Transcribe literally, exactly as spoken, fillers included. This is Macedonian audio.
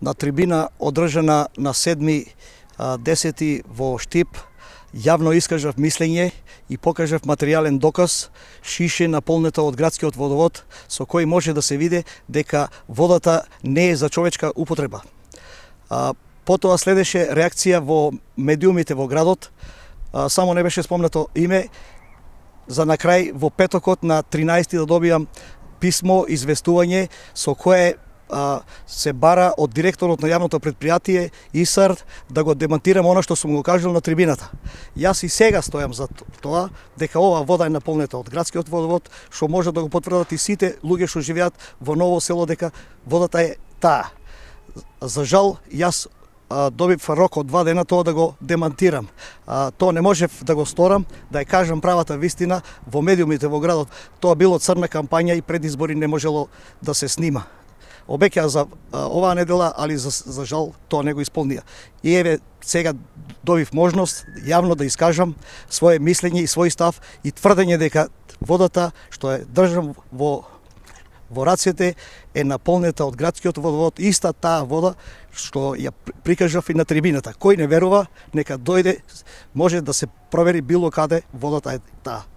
на трибина одржана на седми десети во Штип, јавно искажав мислење и покажав материјален доказ, шише наполнета од градскиот водовод, со кој може да се види дека водата не е за човечка употреба. А, потоа следеше реакција во медиумите во градот, а, само не беше спомнато име, за на крај во петокот на тринаесети да добијам писмо, известување со кое а, се бара од директорот на јавното предпријатие ИСАР да го демонтирам она што сум го кажал на трибината. Јас и сега стојам за тоа дека ова вода е наполнета од градскиот водовод, што може да го потврдат и сите луѓе што живеат во Ново село дека водата е таа. За жал, јас а, добив рок од два дена тоа да го демонтирам. А, тоа не можев да го сторам, да ја кажам правата вистина во медиумите во градот. Тоа било црна кампања и предизбори не можело да се снима. Обеќаа за а, оваа недела, али за, за жал тоа не го исполнија. И еве сега добив можност јавно да искажам свое мислење и свој став и тврдење дека водата што е држам во во рацете е наполнета од градскиот водовод, иста таа вода што ја прикажав и на трибината. Кој не верува, нека дојде, може да се провери било каде, водата е таа.